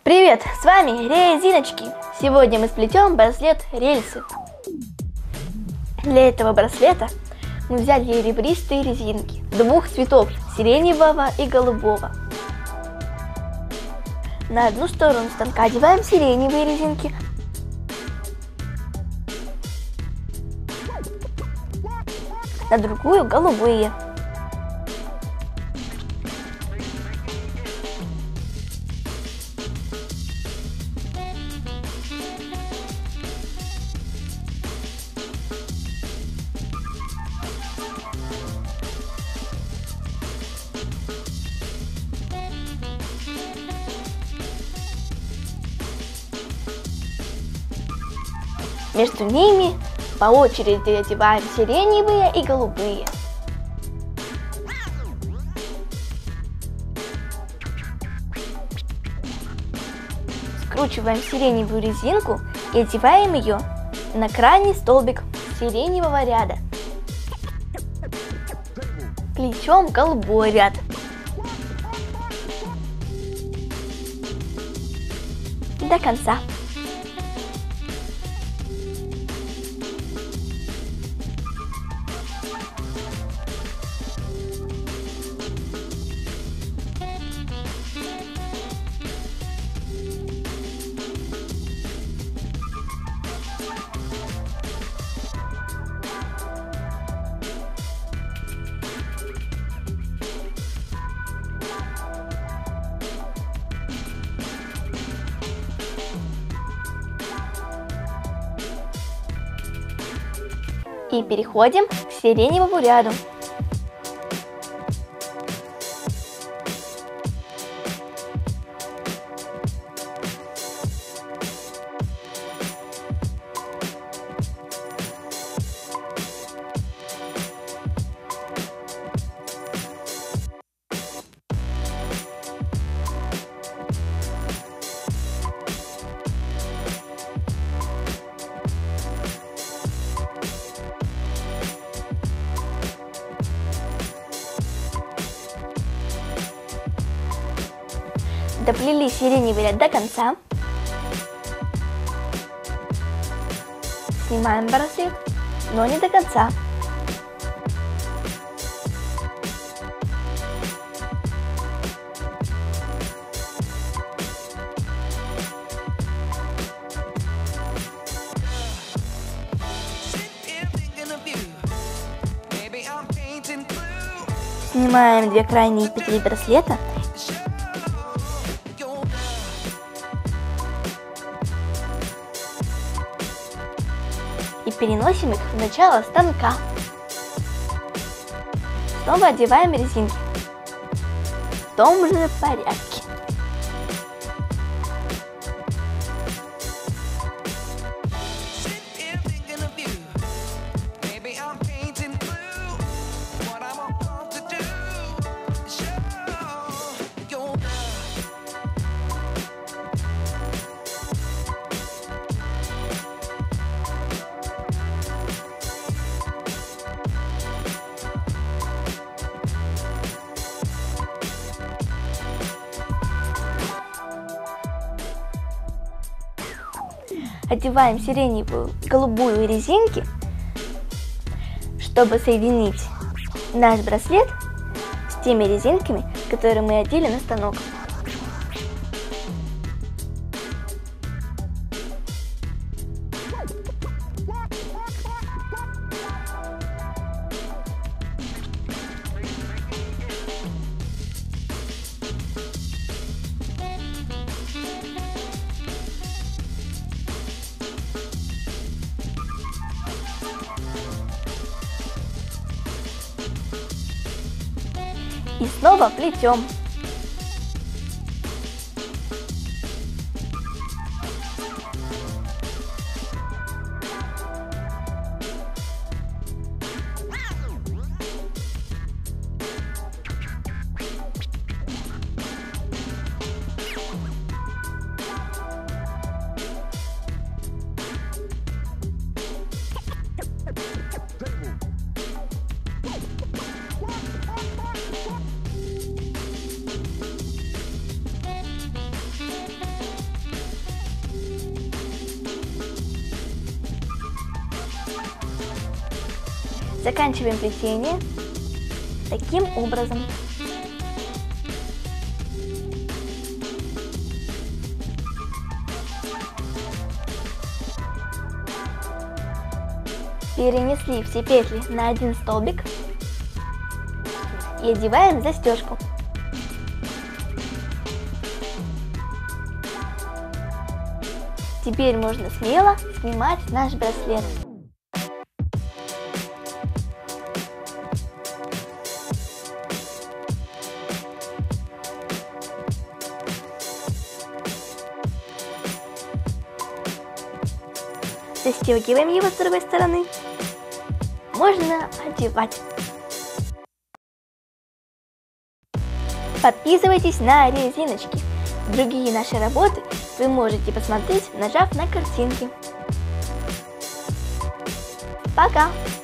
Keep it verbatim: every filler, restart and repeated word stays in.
Привет, с вами резиночки. Сегодня мы сплетем браслет рельсы. Для этого браслета мы взяли ребристые резинки двух цветов, сиреневого и голубого. На одну сторону станка одеваем сиреневые резинки, на другую голубые. Между ними по очереди одеваем сиреневые и голубые. Скручиваем сиреневую резинку и одеваем ее на крайний столбик сиреневого ряда. Плетем голубой ряд. До конца. И переходим к сиреневому ряду. Доплели сиреневый ряд до конца. Снимаем браслет, но не до конца. Снимаем две крайние петли браслета. И переносим их в начало станка. Снова одеваем резинки в том же порядке. Одеваем сиреневую и голубую резинки, чтобы соединить наш браслет с теми резинками, которые мы одели на станок. И снова плетем. Заканчиваем плетение таким образом. Перенесли все петли на один столбик и одеваем застежку. Теперь можно смело снимать наш браслет. Застегиваем его с другой стороны. Можно одевать. Подписывайтесь на резиночки. Другие наши работы вы можете посмотреть, нажав на картинки. Пока!